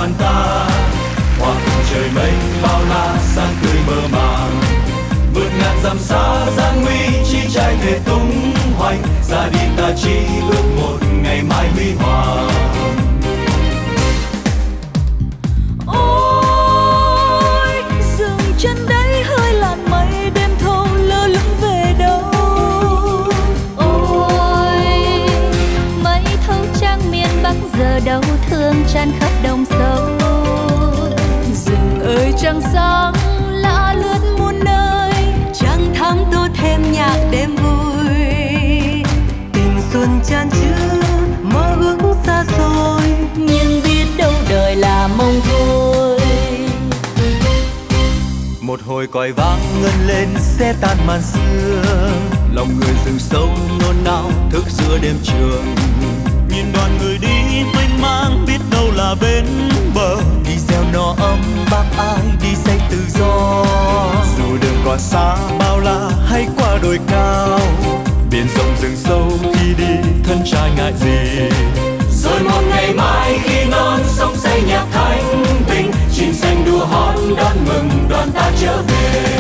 đoàn ta, hòa cùng trời mây bao la sáng tươi mơ màng. Vượt ngàn dặm xa gian nguy chi trai thể tung hoành, ra đi ta chỉ ước một ngày mai huy hoàng. Ôi dừng chân đấy hơi làn mây đêm thâu lơ lửng về đâu. Ôi mây thâu trăng miền Bắc giờ đâu thương tràn khắp đồng sâu. Rừng ơi trăng sáng lạ lướt muôn nơi, trăng thắm tô thêm nhạc đêm vui. Tình xuân chan chứa mơ ước xa xôi, nhưng biết đâu đời là mong thôi. Một hồi còi vang ngân lên sẽ tan màn xưa, lòng người rừng sâu nôn nao thức giữa đêm trường. Nhìn đoàn người đi mênh mang biết đâu là bên bờ, đi gieo nó ấm bác ai đi xây tự do. Dù đường còn xa bao la hay qua đồi cao, biển rộng rừng sâu khi đi thân trai ngại gì. Rồi một ngày mai khi non sông say nhạc thanh bình, chim xanh đua hót đón mừng đoàn ta trở về.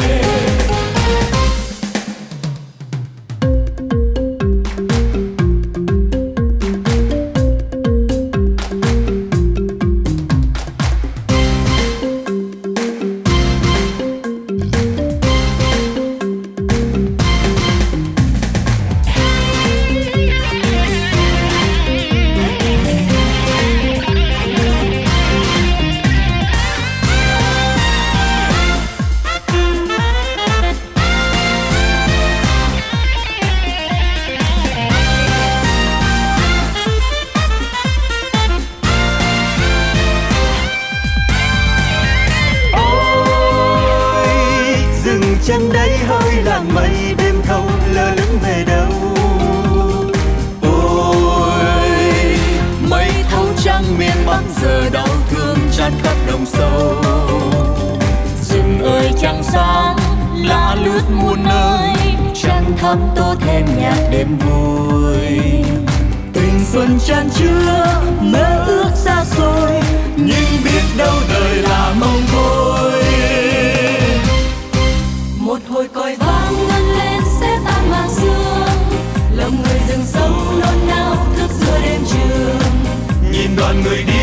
Chân đấy hơi làn mây đêm thâu lơ lửng về đâu. Ôi mây thâu trăng miền Bắc giờ đau thương tràn khắp đồng sâu. Rừng ơi trăng sáng lạ lướt muôn nơi, trăng thắm tô thêm nhạc đêm vui. Tình xuân chan chứa mơ ước xa xôi, nhưng biết đâu đời là mong thôi. Một hồi còi vang ngân lên sẽ tan màn sương, lòng người rừng sâu nôn nao thức giữa đêm trường. Nhìn đoàn người đi